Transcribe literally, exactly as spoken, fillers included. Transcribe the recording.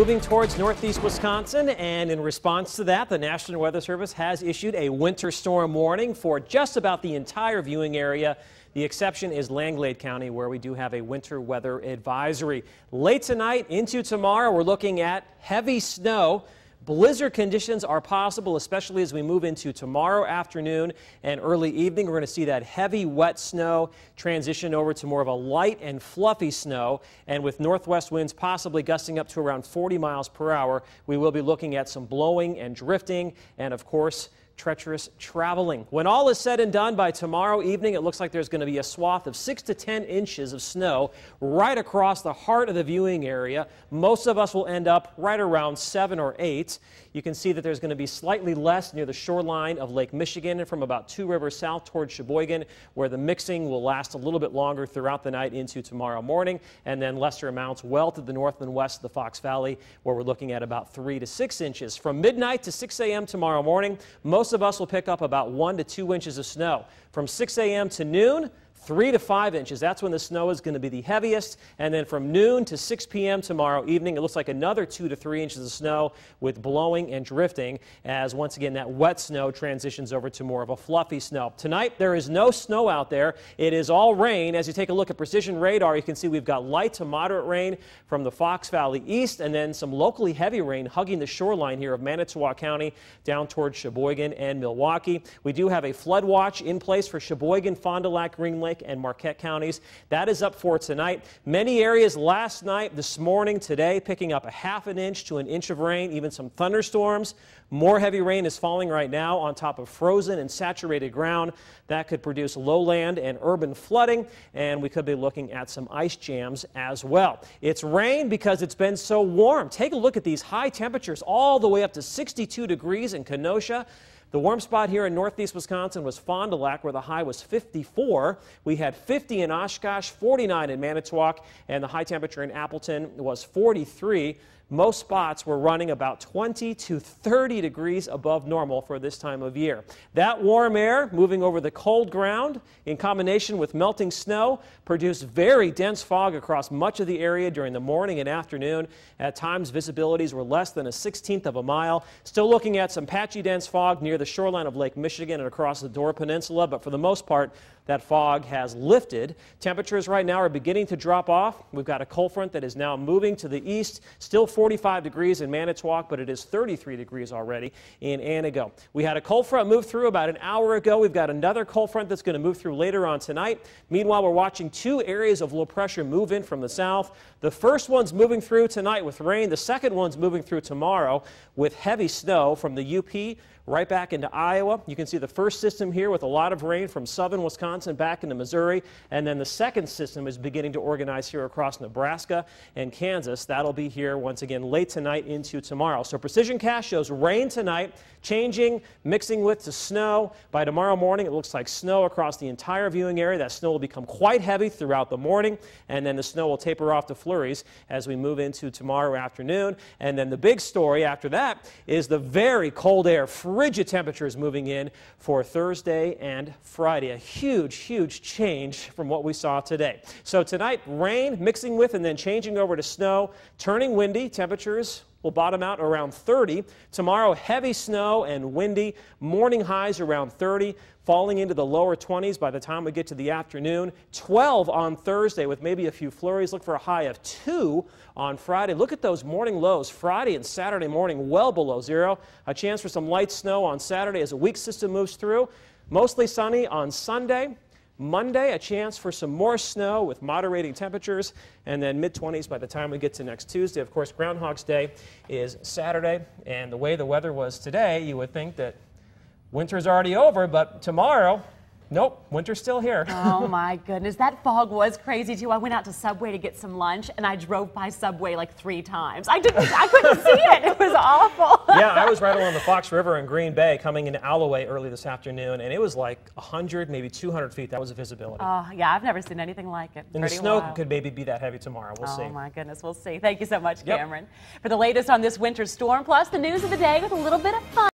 moving towards northeast Wisconsin, and in response to that, the National Weather Service has issued a winter storm warning for just about the entire viewing area. The exception is Langlade County, where we do have a winter weather advisory. Late tonight into tomorrow, we're looking at heavy snow. Blizzard conditions are possible, especially as we move into tomorrow afternoon and early evening. We're going to see that heavy, wet snow transition over to more of a light and fluffy snow. And with northwest winds possibly gusting up to around forty miles per hour, we will be looking at some blowing and drifting and, of course, treacherous traveling. When all is said and done by tomorrow evening, it looks like there's going to be a swath of six to ten inches of snow right across the heart of the viewing area. Most of us will end up right around seven or eight. You can see that there's going to be slightly less near the shoreline of Lake Michigan and from about Two Rivers south towards Sheboygan, where the mixing will last a little bit longer throughout the night into tomorrow morning, and then lesser amounts well to the north and west of the Fox Valley, where we're looking at about three to six inches. From midnight to six a m tomorrow morning, most Most of us will pick up about one to two inches of snow. From six a m to noon, three to five inches. That's when the snow is going to be the heaviest. And then from noon to six p m tomorrow evening, it looks like another two to three inches of snow with blowing and drifting, as once again that wet snow transitions over to more of a fluffy snow. Tonight there is no snow out there. It is all rain. As you take a look at precision radar, you can see we've got light to moderate rain from the Fox Valley east, and then some locally heavy rain hugging the shoreline here of Manitowoc County down towards Sheboygan and Milwaukee. We do have a flood watch in place for Sheboygan, Fond du Lac, Green Lake, and Marquette counties. That is up for tonight. Many areas last night, this morning, today, picking up a half an inch to an inch of rain, even some thunderstorms. More heavy rain is falling right now on top of frozen and saturated ground. That could produce lowland and urban flooding, and we could be looking at some ice jams as well. It's rain because it's been so warm. Take a look at these high temperatures all the way up to sixty-two degrees in Kenosha. The warm spot here in northeast Wisconsin was Fond du Lac, where the high was fifty-four. We had fifty in Oshkosh, forty-nine in Manitowoc, and the high temperature in Appleton was forty-three. Most spots were running about twenty to thirty degrees above normal for this time of year. That warm air moving over the cold ground in combination with melting snow produced very dense fog across much of the area during the morning and afternoon. At times, visibilities were less than a sixteenth of a mile. Still looking at some patchy dense fog near the shoreline of Lake Michigan and across the Door Peninsula, but for the most part, that fog has lifted. Temperatures right now are beginning to drop off. We've got a cold front that is now moving to the east, still forty-five degrees in Manitowoc, but it is thirty-three degrees already in Antigo. We had a cold front move through about an hour ago. We've got another cold front that's going to move through later on tonight. Meanwhile, we're watching two areas of low pressure move in from the south. The first one's moving through tonight with rain. The second one's moving through tomorrow with heavy snow from the U P right back into Iowa. You can see the first system here with a lot of rain from southern Wisconsin back into Missouri, and then the second system is beginning to organize here across Nebraska and Kansas. That'll be here once again late tonight into tomorrow. So Precision Cast shows rain tonight, changing, mixing with to snow. By tomorrow morning, it looks like snow across the entire viewing area. That snow will become quite heavy throughout the morning, and then the snow will taper off to flurries as we move into tomorrow afternoon. And then the big story after that is the very cold air, frigid temperatures moving in for Thursday and Friday. A huge, huge change from what we saw today. So tonight, rain mixing with and then changing over to snow, turning windy. Temperatures will bottom out around thirty. Tomorrow, heavy snow and windy. Morning highs around thirty, falling into the lower twenties by the time we get to the afternoon. twelve on Thursday with maybe a few flurries. Look for a high of two on Friday. Look at those morning lows. Friday and Saturday morning well below zero. A chance for some light snow on Saturday as a weak system moves through. Mostly sunny on Sunday. Monday, a chance for some more snow with moderating temperatures, and then mid twenties by the time we get to next Tuesday. Of course, Groundhog's Day is Saturday, and the way the weather was today, you would think that winter's already over, but tomorrow, nope, winter's still here. Oh my goodness, that fog was crazy too. I went out to Subway to get some lunch, and I drove by Subway like three times. I didn't, I couldn't see it. It was awful. Yeah, I was right along the Fox River in Green Bay coming into Alloway early this afternoon, and it was like one hundred, maybe two hundred feet. That was the visibility. Oh yeah, I've never seen anything like it. And Pretty the snow wild. could maybe be that heavy tomorrow. We'll oh, see. Oh my goodness, we'll see. Thank you so much, Yep. Cameron. For the latest on this winter storm, plus the news of the day with a little bit of fun.